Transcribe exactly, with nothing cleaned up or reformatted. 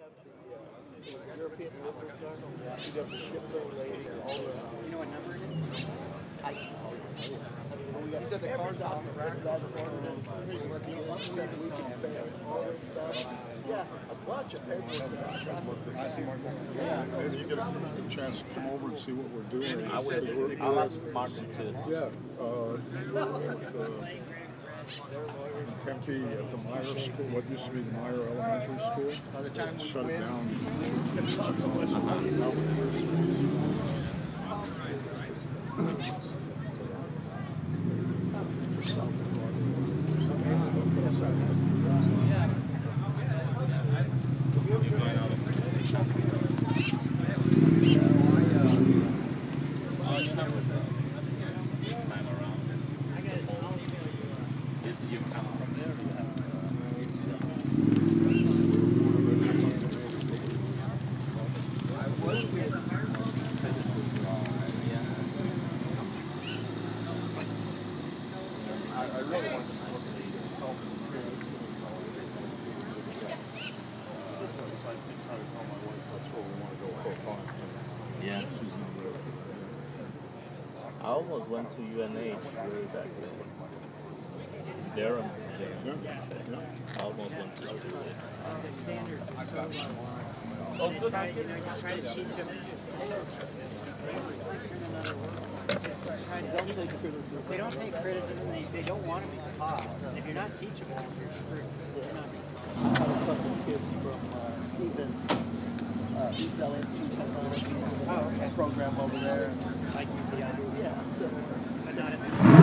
European workers done. You got the shipbuilding lady, all the. You know what number it is? I. He said the car's out on the rack. Yeah, a bunch of paperwork. Maybe you get a chance to come over and see what we're doing. I would. I'll ask Martin too. Yeah. Uh, Tempe at the Meyer School, what used to be the Meyer Elementary School. By the time we shut it down. Yeah. I almost went to U N H way back then. Durham. Yeah. Yeah. I almost went to school there. The standards are so low. Oh, good. Try, you know, just try to teach them. It's like in another world. They don't take criticism. They, they don't want to be taught. If you're not teachable, you're screwed. You're not. I have a couple of kids from uh, even uh, East L A Oh, okay. program over there. Like you, yeah. Yeah, so. But not as a